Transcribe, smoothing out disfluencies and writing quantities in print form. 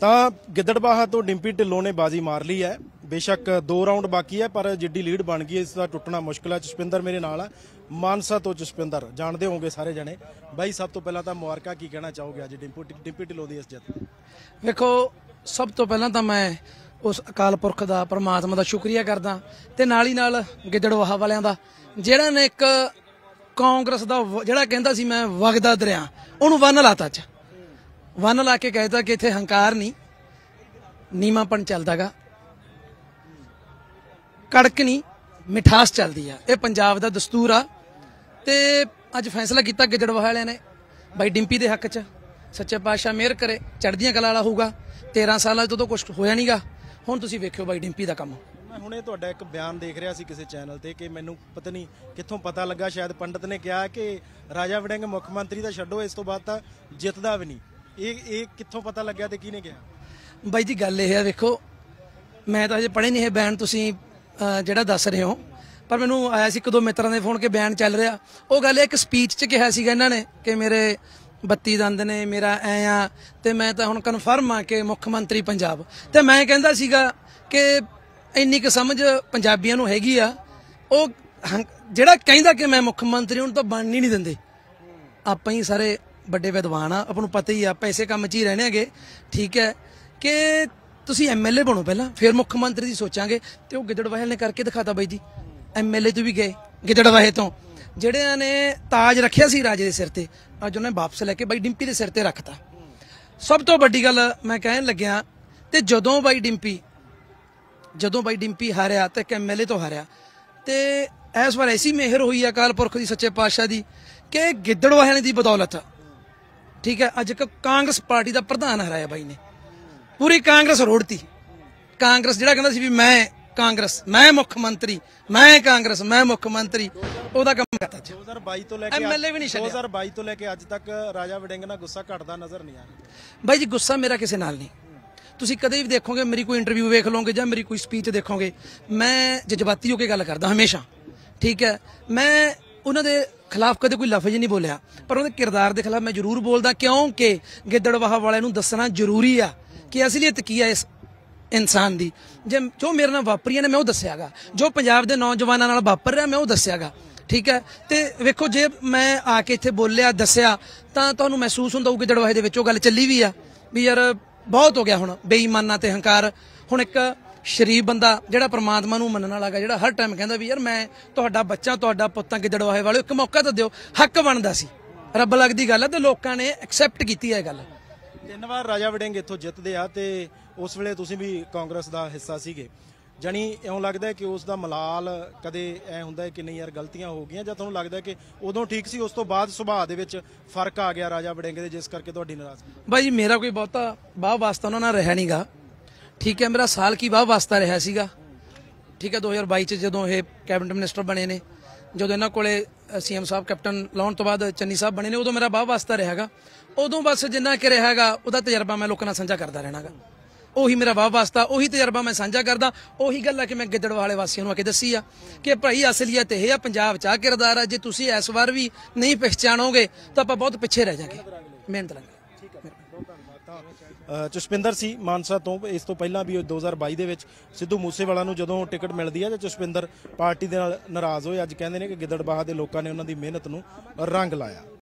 ਤਾਂ ਗਿੱਦੜਬਾਹਾ ਤੋਂ ਡਿੰਪੀ ਢਿੱਲੋਂ ਨੇ ਬਾਜੀ ਮਾਰ ਲਈ ਹੈ। बेशक 2 राउंड बाकी है पर जिड्डी लीड बन गई है, इसका टुटना मुश्किल है। जसपिंदर मेरे नाल है, मानसा तो जसपिंदर जानते होंगे सारे जने। भाई सब तो पहला तो मुबारक की कहना चाहोगे अज डिंपी ढिल्लों की इस जित? देखो सब तो पहला तो मैं उस अकाल पुरख का परमात्मा का शुक्रिया करदा ते नाल ही नाल गिੱਦੜਬਾਹਾ वालियां दा जिहड़ा ने एक कांग्रेस का जिहड़ा कहंदा सी मैं वगदा दरिया उहनूं वन्न लाता च वन्न ला के कहता कि इत्थे हंकार नहीं नीमापन चलदा गा, कड़क नहीं मिठास चलती है। ये पंजाब का दस्तूर आ ते अज फैसला किया गिੱਦੜਬਾਹਾ वालियां ने भाई डिंपी के हक च सच्चे पातशाह मेहर करे चढ़दियां कला वाला होगा। 13 साल तो कुछ होया नहीं गा, हुण तुसीं वेखिओ भाई डिंपी का काम। मैं हुणे तुहाडा एक बयान देख रहा सी किसी चैनल ते कि मैनूं पता नहीं कित्थों पता लगा, शायद पंडित ने कहा कि राजा वड़िंग मुख मंत्री दा छड्डो इस तो बाद तां जितदा भी नहीं। ये कित्थों पता लग्या ते किहने कहा? बाई जी गल यह है, वेखो मैं तो अजे पढ़े नहीं है बयान तुसीं ਜਿਹੜਾ दस रहे हो, पर मैनू आया सी 1-2 मित्रों के फोन के बयान चल रहा। वो गल एक स्पीच च कहा सीगा इन्होंने कि मेरे 32 दंद ने, मेरा ऐ आ ते मैं तो हुण कन्फर्म हाँ कि मुख मंत्री पंजाब। तो मैं कहंदा सीगा कि इन्नी क समझ पंजाबियों नूं हैगी आ, वो जिहड़ा कहंदा कि मैं मुख मंत्री उहनूं तो बन ही नहीं दिंदे। आपां ही सारे बड़े विद्वान आ, आपां नूं पता ही आ, आपां इसे काम च ही रहने गे। ठीक है कि तुसी MLA बनो पहला, फिर मुख मंत्री की सोचांगे। तो वो गिੱਦੜਬਾਹੇ ने करके दिखाता बाई जी। MLA तो भी गए गिੱਦੜਬਾਹੇ तो ਜਿਹੜਿਆਂ ने ताज रखिया सी राजे के सिर ते, अज उन्हें वापस लैके बाई डिंपी के सिर ते रखता। सब तो वड्डी गल मैं कहन लग्या ते जदों बाई डिंपी हारिया तो एक MLA तो हारिया तो इस बार ऐसी मेहर हुई है अकाल पुरख की सच्चे पातशाह की कि गिੱਦੜਬਾਹੇ की बदौलत, ठीक है, अज एक कांग्रेस पार्टी का प्रधान हराया बाई ने। पूरी कांग्रेस रोड़ती। कांग्रेस जिहड़ा कहंदा सी भी मैं कांग्रेस, मैं मुख मंत्री, मैं कांग्रेस, मैं मुख मंत्री, ओहदा काम करता। 2022 तो लेके MLA भी नहीं छड्डिया। 2022 तो लेके अज तक राजा वड़िंग नाल गुस्सा घटदा नजर नहीं आ रहा। बाई जी गुस्सा मेरा किसी नाल नहीं। तुसीं कदे भी देखोगे मेरी कोई इंटरव्यू वेख लोगे जां मेरी कोई स्पीच देखोगे, मैं जज्बाती होकर गल करदा हमेशा। ठीक है, मैं उन्हां दे खिलाफ कदे कोई लफज नहीं बोलिया, पर उन्हां दे किरदार के खिलाफ मैं जरूर बोलदा, क्योंकि गिੱਦੜਬਾਹਾ वालियां नूं दसना जरूरी आ कि असलीयत की है इस इंसान की। जो मेरे नाल वापरी ने मैं वो दस्सियागा, जो पंजाब के नौजवानों नाल वापर रहा मैं वो दस्सियागा। ठीक है, तो वेखो जे मैं आके इत्थे बोलिया दस्सिया तां तुहानूं महसूस हुंदा होਊ गिੱਦੜਬਾਹੇ दे विच वो गल चली भी आ भी यार बहुत हो गया हुण बेईमाना ते हंकार। हुण एक शरीफ बंदा जिहड़ा परमात्मा नूं मनण वाला गा, जिहड़ा हर टाइम कहंदा भी यार मैं तुहाडा बच्चा तुहाडा पुੱਤ गिੱਦੜਬਾਹੇ वाले एक मौका तो दिओ, हक बनदा सी। रब लगदी गल है ते लोकां ने एक्सैप्ट कीती है गल। 3 वार राजा वड़िंग इत्थों जितदे आ ते उस वेले तुसीं भी कांग्रेस का हिस्सा सीगे, जानी इउं लगदा है कि उस दा मलाल कदे ऐ हुंदा है कि नहीं यार गलतियां हो गईयां, जां तुहानूं लगदा है कि उदों ठीक सी उस तो बाद सुभाਅ दे विच फर्क आ गया राजा वड़िंग दे जिस करके तुहाडी नाराज़गी? भाई मेरा कोई बहुता वाह वास्ता उन्होंने नाल रहा नहीं गा। ठीक है, मेरा साल की वाह वास्ता रहा सीगा। ठीक है, 2022 च जदों ये कैबिनेट मिनिस्टर बने ने, जदों इन्हां कोले CM साहब कैप्टन लाउण तो बाद चन्नी साहब बने ने, उदों मेरा वाह वास्ता रहा। उदों बस जिन्ना कि रहा उहदा तजर्बा मैं लोकां नाल साझा करदा रहना गा। ਉਹੀ मेरा वाह वास्ता, ਉਹੀ तजर्बा मैं साझा करदा। ਉਹੀ ਗੱਲ है कि मैं गिੱਦੜਬਾਹੇ वासियों ਨੂੰ आके दसी आ कि भाई असलियत ਇਹ ਆ, ਪੰਜਾਬ 'ਚ ਆ किरदार आ, जे तुसीं इस बार भी नहीं पहचानोगे तो ਆਪਾਂ बहुत पिछे रह जाएंगे। ਮਿਹਨਤ ਲਾਂਗੇ। ਜਸਪਿੰਦਰ ਸੀ ਮਾਨਸਾ ਤੋਂ। ਇਸ ਤੋਂ ਪਹਿਲਾਂ ਵੀ 2022 ਦੇ ਵਿੱਚ ਸਿੱਧੂ ਮੂਸੇਵਾਲਾ ਨੂੰ ਜਦੋਂ ਟਿਕਟ ਮਿਲਦੀ ਹੈ ਜਾਂ ਜਸਪਿੰਦਰ ਪਾਰਟੀ ਦੇ ਨਾਲ ਨਾਰਾਜ਼ ਹੋਏ, ਅੱਜ ਕਹਿੰਦੇ ਨੇ ਕਿ गिੱਦੜਬਾਹਾ ਦੇ ਲੋਕਾਂ ਨੇ ਉਹਨਾਂ ਦੀ ਮਿਹਨਤ ਨੂੰ ਰੰਗ ਲਾਇਆ।